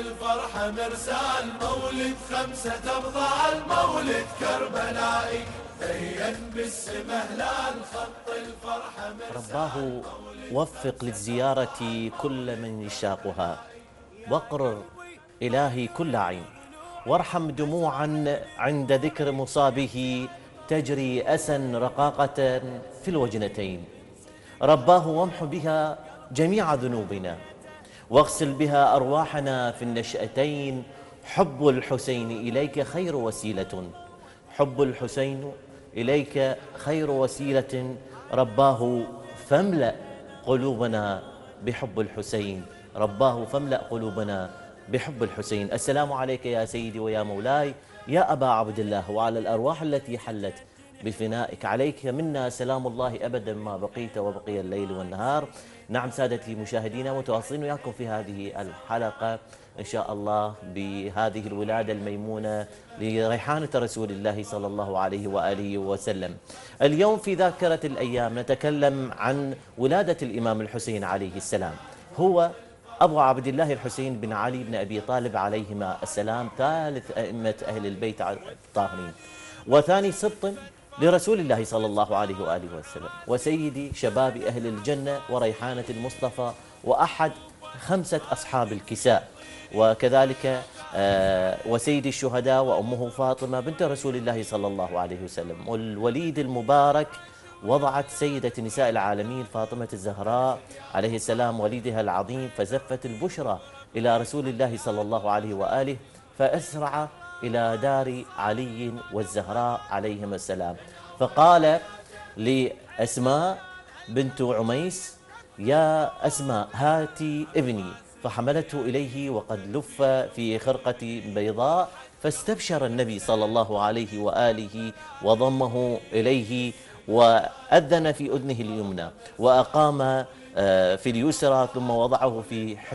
الفرحة مرسال مولد 5 أبطال مولد كربلائي بين بالسما هلال خط الفرحة مرسال. رباه وفق للزيارة كل من يشاقها، واقرر إلهي كل عين، وارحم دموعا عند ذكر مصابه تجري أسا رقاقة في الوجنتين. رباه وامح بها جميع ذنوبنا، واغسل بها أرواحنا في النشأتين. حب الحسين إليك خير وسيلة، حب الحسين إليك خير وسيلة. رباه فاملأ قلوبنا بحب الحسين، رباه فاملأ قلوبنا بحب الحسين. السلام عليك يا سيدي ويا مولاي يا أبا عبد الله، وعلى الأرواح التي حلت بفنائك. عليك منا سلام الله أبدا ما بقيت وبقي الليل والنهار. نعم سادتي مشاهدينا، متواصلين وياكم في هذه الحلقة إن شاء الله بهذه الولادة الميمونة لريحانة رسول الله صلى الله عليه وآله وسلم. اليوم في ذاكرة الأيام نتكلم عن ولادة الإمام الحسين عليه السلام. هو أبو عبد الله الحسين بن علي بن أبي طالب عليهما السلام، ثالث أئمة أهل البيت الطاهرين، وثاني سبط لرسول الله صلى الله عليه وآله وسلم، وسيد شباب أهل الجنة وريحانة المصطفى، وأحد 5 أصحاب الكساء، وكذلك وسيد الشهداء، وأمه فاطمة بنت رسول الله صلى الله عليه وسلم. والوليد المبارك وضعت سيدة نساء العالمين فاطمة الزهراء عليه السلام وليدها العظيم، فزفت البشرى إلى رسول الله صلى الله عليه وآله، فأسرع إلى دار علي والزهراء عليهما السلام، فقال لأسماء بنت عميس: يا أسماء هاتي ابني، فحملته إليه وقد لف في خرقة بيضاء، فاستبشر النبي صلى الله عليه وآله وضمه إليه، وأذن في أذنه اليمنى، وأقام في اليسرى، ثم وضعه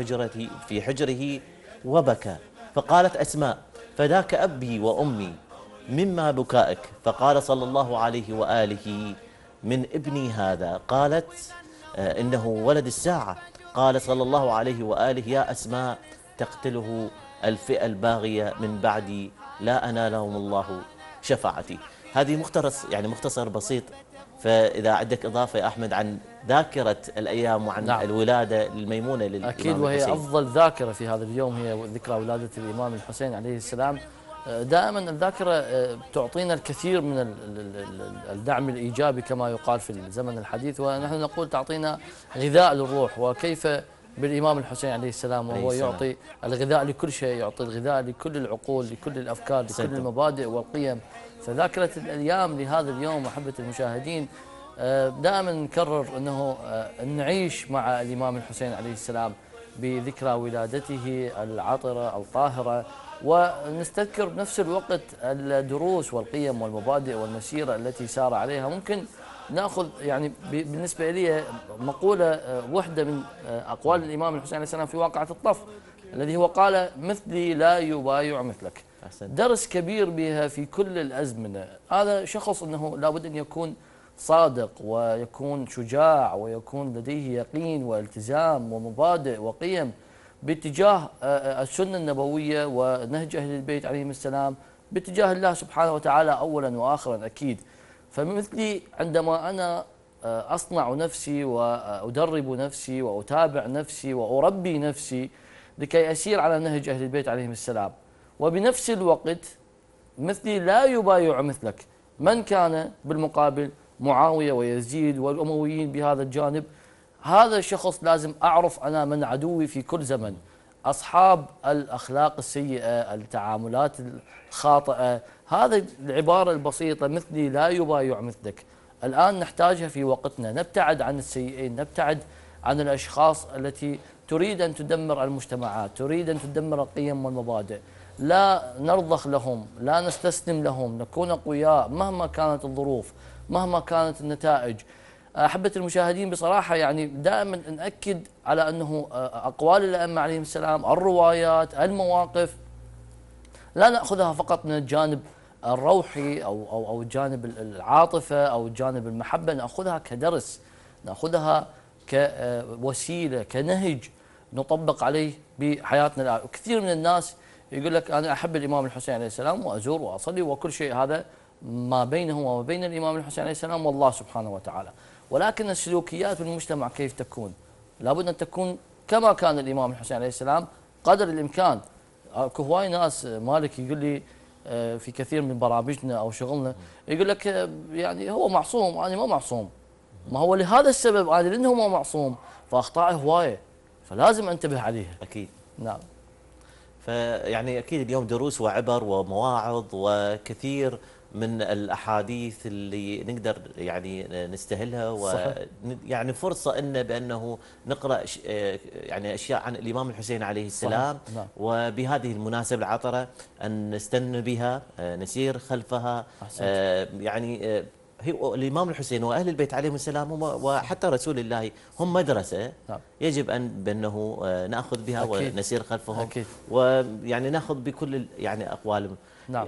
في حجره وبكى. فقالت أسماء: فداك أبي وأمي مما بكائك. فقال صلى الله عليه وآله: من ابني هذا. قالت: إنه ولد الساعة. قال صلى الله عليه وآله: يا أسماء تقتله الفئة الباغية من بعدي، لا أنالهم الله شفاعتي. هذه مختصر بسيط. فإذا عندك إضافة يا أحمد عن ذاكرة الأيام وعن الولادة الميمونة للإمام أكيد، وهي الحسين. أفضل ذاكرة في هذا اليوم هي ذكرى ولادة الإمام الحسين عليه السلام. دائما الذاكرة تعطينا الكثير من الدعم الإيجابي كما يقال في الزمن الحديث، ونحن نقول تعطينا غذاء للروح. وكيف بالإمام الحسين عليه السلام، وهو يعطي الغذاء لكل شيء، يعطي الغذاء لكل العقول، لكل الأفكار، لكل المبادئ والقيم. فذاكرة الأيام لهذا اليوم أحبة المشاهدين، دائما نكرر أنه نعيش مع الإمام الحسين عليه السلام بذكرى ولادته العطرة الطاهرة، ونستذكر بنفس الوقت الدروس والقيم والمبادئ والمسيرة التي سار عليها. ممكن نأخذ بالنسبة لي مقولة وحدة من أقوال الإمام الحسين عليه السلام في واقعة الطف، الذي هو قال: مثلي لا يبايع مثلك. درس كبير بها في كل الأزمنة. هذا شخص أنه لابد أن يكون صادق، ويكون شجاع، ويكون لديه يقين والتزام ومبادئ وقيم باتجاه السنة النبوية ونهج أهل البيت عليهم السلام، باتجاه الله سبحانه وتعالى أولا وآخرا أكيد. فمثلي عندما أنا أصنع نفسي وأدرب نفسي وأتابع نفسي وأربي نفسي لكي أسير على نهج أهل البيت عليهم السلام، وبنفس الوقت مثلي لا يبايع مثلك. من كان بالمقابل معاوية ويزيد والأمويين بهذا الجانب، هذا الشخص لازم أعرف أنا من عدوي في كل زمن. أصحاب الأخلاق السيئة، التعاملات الخاطئة، هذا العبارة البسيطة مثلي لا يبايع مثلك الآن نحتاجها في وقتنا. نبتعد عن السيئين، نبتعد عن الأشخاص التي تريد أن تدمر المجتمعات، تريد أن تدمر القيم والمبادئ. لا نرضخ لهم، لا نستسلم لهم، نكون أقوياء مهما كانت الظروف، مهما كانت النتائج. أحبة المشاهدين، بصراحة دائما نأكد على أنه أقوال الأئمة عليهم السلام، الروايات، المواقف، لا نأخذها فقط من الجانب الروحي أو الجانب العاطفة أو الجانب المحبة، نأخذها كدرس، نأخذها كوسيلة، كنهج نطبق عليه بحياتنا الآن. وكثير من الناس يقول لك أنا أحب الإمام الحسين عليه السلام وأزور وأصلي وكل شيء، هذا ما بينه وما بين الإمام الحسين عليه السلام والله سبحانه وتعالى. ولكن السلوكيات في المجتمع كيف تكون؟ لابد أن تكون كما كان الإمام الحسين عليه السلام قدر الإمكان. اكو هواي ناس مالك يقول لي في كثير من برامجنا أو شغلنا يقول لك يعني هو معصوم، أنا ما معصوم. ما هو لهذا السبب أنا لأنه ما معصوم فأخطائه هواية، فلازم أنتبه عليها. أكيد. نعم. فيعني أكيد اليوم دروس وعبر ومواعظ وكثير من الأحاديث اللي نقدر يعني نستهلها، ويعني فرصة إن بأنه نقرأ يعني أشياء عن الإمام الحسين عليه السلام. نعم. وبهذه المناسبة العطرة أن نستن بها، نسير خلفها. يعني هو الإمام الحسين وأهل البيت عليهم السلام وحتى رسول الله هم مدرسة. نعم. يجب أن بأنه نأخذ بها أكيد. ونسير خلفهم. أكيد. ويعني نأخذ بكل يعني أقوالهم. نعم.